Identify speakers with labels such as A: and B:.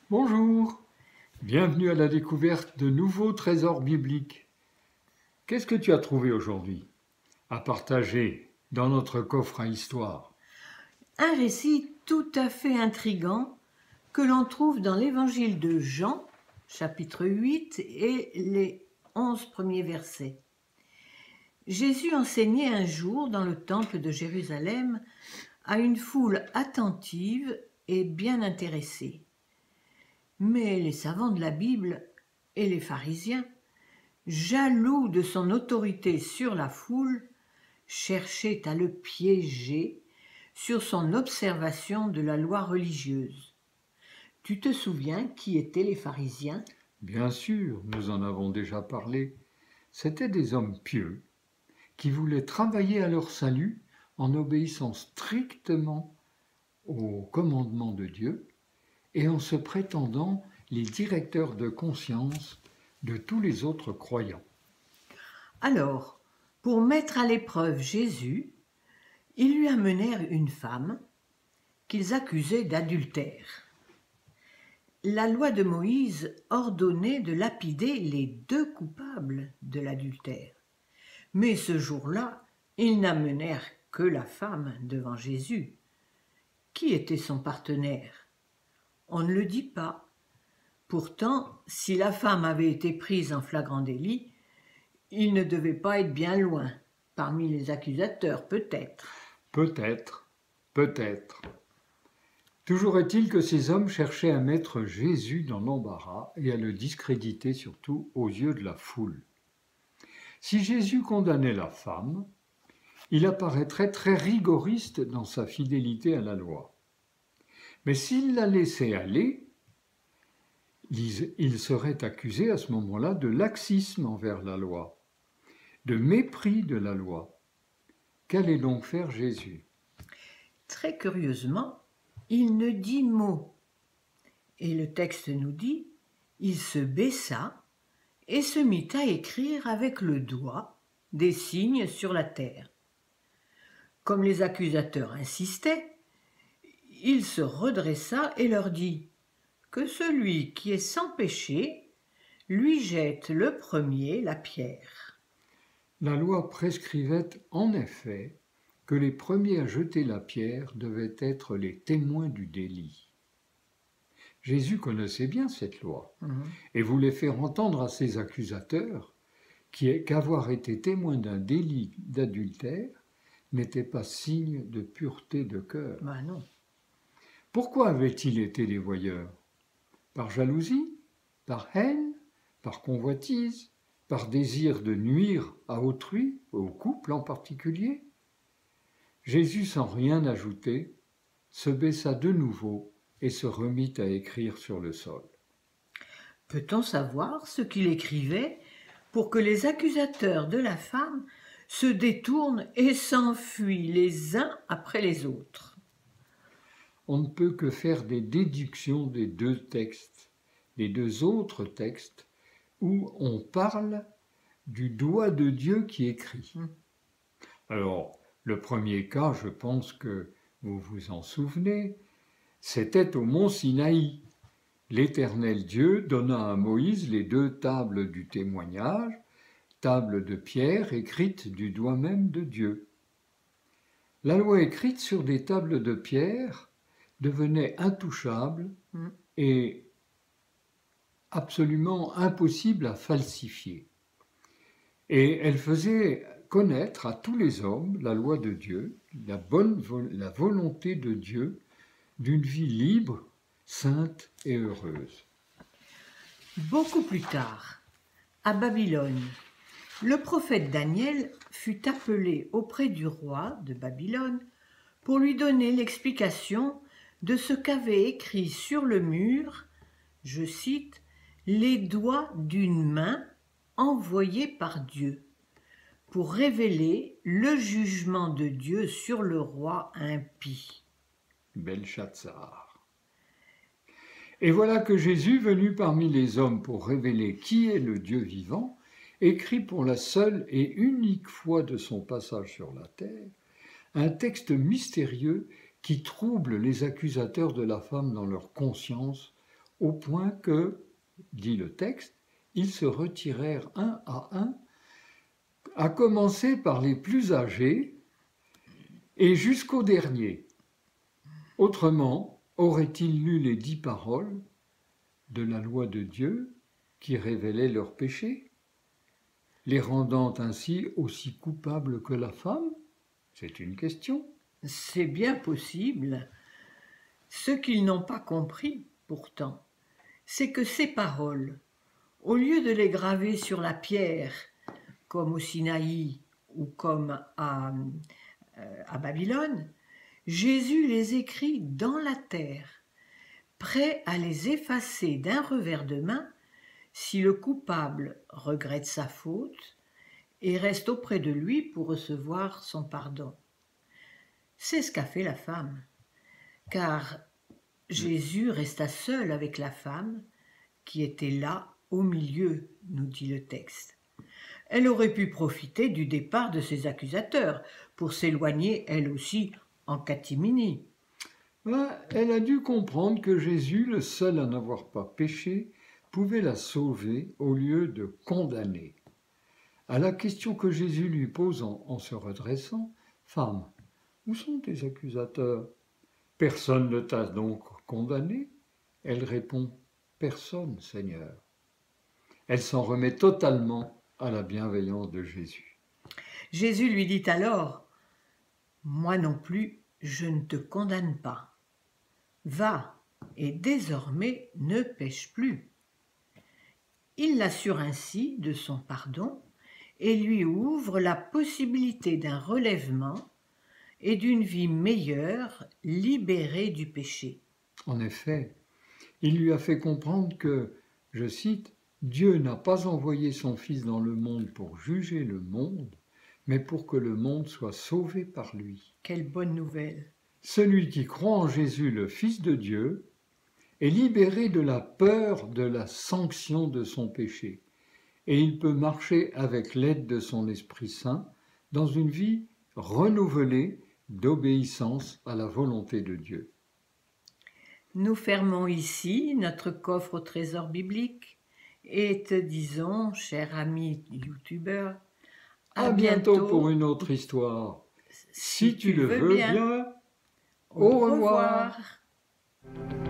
A: Bonjour, bienvenue à la découverte de nouveaux trésors bibliques. Qu'est-ce que tu as trouvé aujourd'hui à partager dans notre coffre à histoire?
B: Un récit tout à fait intrigant que l'on trouve dans l'évangile de Jean, chapitre 8 et les 11 premiers versets. Jésus enseignait un jour dans le temple de Jérusalem à une foule attentive et bien intéressée. Mais les savants de la Bible et les pharisiens, jaloux de son autorité sur la foule, cherchaient à le piéger sur son observation de la loi religieuse. Tu te souviens qui étaient les pharisiens?
A: Bien sûr, nous en avons déjà parlé. C'étaient des hommes pieux qui voulaient travailler à leur salut en obéissant strictement aux commandements de Dieu et en se prétendant les directeurs de conscience de tous les autres croyants.
B: Alors, pour mettre à l'épreuve Jésus, ils lui amenèrent une femme qu'ils accusaient d'adultère. La loi de Moïse ordonnait de lapider les deux coupables de l'adultère. Mais ce jour-là, ils n'amenèrent que la femme devant Jésus. Qui était son partenaire? On ne le dit pas. Pourtant, si la femme avait été prise en flagrant délit, il ne devait pas être bien loin, parmi les accusateurs peut-être.
A: Peut-être. Toujours est-il que ces hommes cherchaient à mettre Jésus dans l'embarras et à le discréditer surtout aux yeux de la foule. Si Jésus condamnait la femme, il apparaîtrait très rigoriste dans sa fidélité à la loi. Mais s'il la laissait aller, il serait accusé à ce moment-là de laxisme envers la loi, de mépris de la loi. Qu'allait donc faire Jésus?
B: Très curieusement, il ne dit mot. Et le texte nous dit, il se baissa et se mit à écrire avec le doigt des signes sur la terre. Comme les accusateurs insistaient, il se redressa et leur dit que celui qui est sans péché lui jette le premier la pierre.
A: La loi prescrivait en effet que les premiers à jeter la pierre devaient être les témoins du délit. Jésus connaissait bien cette loi et voulait faire entendre à ses accusateurs qu'avoir été témoin d'un délit d'adultère n'était pas signe de pureté de cœur.
B: Ben non.
A: Pourquoi avaient-ils été les voyeurs? Par jalousie? Par haine? Par convoitise? Par désir de nuire à autrui, au couple en particulier? Jésus, sans rien ajouter, se baissa de nouveau et se remit à écrire sur le sol.
B: Peut-on savoir ce qu'il écrivait pour que les accusateurs de la femme se détournent et s'enfuient les uns après les autres?
A: On ne peut que faire des déductions des deux textes, des deux autres textes, où on parle du doigt de Dieu qui écrit. Alors, le premier cas, je pense que vous vous en souvenez, c'était au mont Sinaï. L'Éternel Dieu donna à Moïse les deux tables du témoignage, tables de pierre écrites du doigt même de Dieu. La loi écrite sur des tables de pierre devenait intouchable et absolument impossible à falsifier. Et elle faisait connaître à tous les hommes la loi de Dieu, la volonté de Dieu d'une vie libre, sainte et heureuse.
B: Beaucoup plus tard, à Babylone, le prophète Daniel fut appelé auprès du roi de Babylone pour lui donner l'explication de ce qu'avait écrit sur le mur, je cite, « les doigts d'une main envoyés par Dieu » pour révéler le jugement de Dieu sur le roi impie.
A: Belshazzar. Et voilà que Jésus, venu parmi les hommes pour révéler qui est le Dieu vivant, écrit pour la seule et unique fois de son passage sur la terre, un texte mystérieux qui trouble les accusateurs de la femme dans leur conscience au point que, dit le texte, ils se retirèrent un, à commencer par les plus âgés et jusqu'au dernier. Autrement, auraient-ils lu les 10 paroles de la loi de Dieu qui révélaient leurs péchés, les rendant ainsi aussi coupables que la femme? C'est une question.
B: C'est bien possible. Ce qu'ils n'ont pas compris, pourtant, c'est que ces paroles, au lieu de les graver sur la pierre, comme au Sinaï ou comme à Babylone, Jésus les écrit dans la terre, prêt à les effacer d'un revers de main si le coupable regrette sa faute et reste auprès de lui pour recevoir son pardon. C'est ce qu'a fait la femme, car Jésus resta seul avec la femme qui était là au milieu, nous dit le texte. Elle aurait pu profiter du départ de ses accusateurs pour s'éloigner elle aussi en catimini.
A: Elle a dû comprendre que Jésus, le seul à n'avoir pas péché, pouvait la sauver au lieu de condamner. À la question que Jésus lui pose en se redressant, « Femme, où sont tes accusateurs? Personne ne t'a donc condamné ?» Elle répond, « Personne, Seigneur. » Elle s'en remet totalement à la bienveillance de Jésus.
B: Jésus lui dit alors, « Moi non plus, je ne te condamne pas. Va, et désormais ne pêche plus. » Il l'assure ainsi de son pardon et lui ouvre la possibilité d'un relèvement et d'une vie meilleure, libérée du péché.
A: En effet, il lui a fait comprendre que, je cite, « Dieu n'a pas envoyé son Fils dans le monde pour juger le monde, mais pour que le monde soit sauvé par lui. »
B: Quelle bonne nouvelle!
A: Celui qui croit en Jésus, le Fils de Dieu, est libéré de la peur de la sanction de son péché, et il peut marcher avec l'aide de son Esprit Saint dans une vie renouvelée d'obéissance à la volonté de Dieu.
B: Nous fermons ici notre coffre au trésor biblique et te disons, cher ami youtubeur,
A: à bientôt pour une autre histoire. Si tu le veux bien, au revoir.